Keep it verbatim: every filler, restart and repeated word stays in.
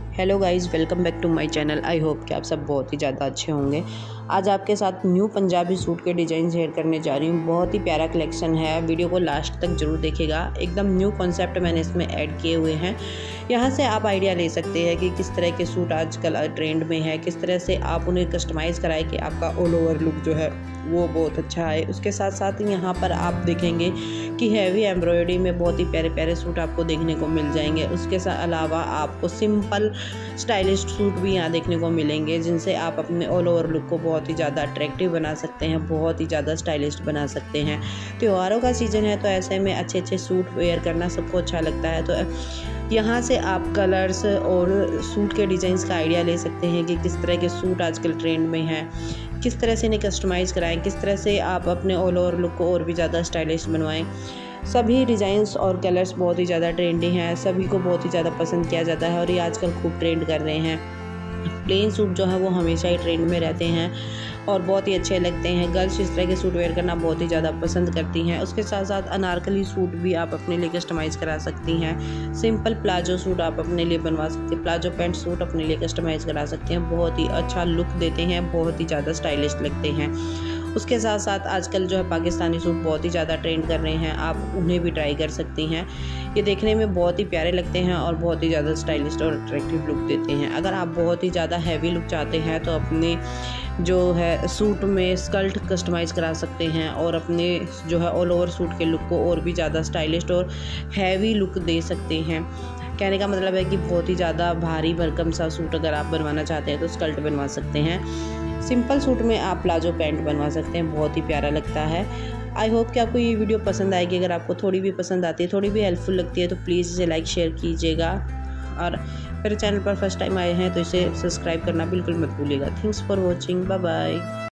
Hello guys, welcome back to my channel. I hope कि आप सब बहुत ही ज़्यादा अच्छे होंगे। आज आपके साथ न्यू पंजाबी सूट के डिज़ाइन शेयर करने जा रही हूँ। बहुत ही प्यारा कलेक्शन है, वीडियो को लास्ट तक जरूर देखिएगा। एकदम न्यू कॉन्सेप्ट मैंने इसमें ऐड किए हुए हैं। यहाँ से आप आइडिया ले सकते हैं कि किस तरह के सूट आजकल ट्रेंड में है, किस तरह से आप उन्हें कस्टमाइज़ कराएं कि आपका ऑल ओवर लुक जो है वो बहुत अच्छा है। उसके साथ साथ यहाँ पर आप देखेंगे कि हैवी एम्ब्रॉयडरी में बहुत ही प्यारे प्यारे सूट आपको देखने को मिल जाएंगे। उसके अलावा आपको सिंपल स्टाइलिश सूट भी यहाँ देखने को मिलेंगे, जिनसे आप अपने ऑल ओवर लुक को बहुत ही ज़्यादा अट्रैक्टिव बना सकते हैं, बहुत ही ज़्यादा स्टाइलिश बना सकते हैं। त्योहारों का सीज़न है तो ऐसे में अच्छे अच्छे सूट वेयर करना सबको अच्छा लगता है। तो यहाँ से आप कलर्स और सूट के डिज़ाइंस का आइडिया ले सकते हैं कि किस तरह के सूट आजकल ट्रेंड में हैं, किस तरह से इन्हें कस्टमाइज़ कराएं, किस तरह से आप अपने ऑल ओवर लुक को और भी ज़्यादा स्टाइलिश बनवाएं। सभी डिज़ाइंस और कलर्स बहुत ही ज़्यादा ट्रेंडी हैं, सभी को बहुत ही ज़्यादा पसंद किया जाता है और ये आजकल खूब ट्रेंड कर रहे हैं। प्लेन सूट जो है वो हमेशा ही ट्रेंड में रहते हैं और बहुत ही अच्छे लगते हैं। गर्ल्स इस तरह के सूट वेयर करना बहुत ही ज़्यादा पसंद करती हैं। उसके साथ साथ अनारकली सूट भी आप अपने लिए कस्टमाइज़ करा सकती हैं। सिंपल प्लाजो सूट आप अपने लिए बनवा सकते हैं, प्लाजो पैंट सूट अपने लिए कस्टमाइज़ करा सकते हैं। बहुत ही अच्छा लुक देते हैं, बहुत ही ज़्यादा स्टाइलिश लगते हैं। उसके साथ साथ आजकल जो है पाकिस्तानी सूट बहुत ही ज़्यादा ट्रेंड कर रहे हैं, आप उन्हें भी ट्राई कर सकती हैं। ये देखने में बहुत ही प्यारे लगते हैं और बहुत ही ज़्यादा स्टाइलिश और अट्रैक्टिव लुक देते हैं। अगर आप बहुत ही ज़्यादा हैवी लुक चाहते हैं तो अपने जो है सूट में स्कर्ट कस्टमाइज़ करा सकते हैं और अपने जो है ऑल ओवर सूट के लुक को और भी ज़्यादा स्टाइलिश और हैवी लुक दे सकते हैं। कहने का मतलब है कि बहुत ही ज़्यादा भारी भरकम सा सूट अगर आप बनवाना चाहते हैं तो स्कर्ट बनवा सकते हैं। सिंपल सूट में आप प्लाजो पैंट बनवा सकते हैं, बहुत ही प्यारा लगता है। आई होप कि आपको ये वीडियो पसंद आएगी। अगर आपको थोड़ी भी पसंद आती है, थोड़ी भी हेल्पफुल लगती है तो प्लीज़ इसे लाइक शेयर कीजिएगा और मेरे चैनल पर फर्स्ट टाइम आए हैं तो इसे सब्सक्राइब करना बिल्कुल मत भूलिएगा। Thanks for watching, bye bye.